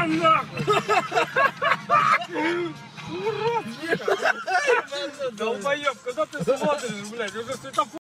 На нахуй! Урод! Долбоёб, куда ты смотришь, блядь? Уже светофор.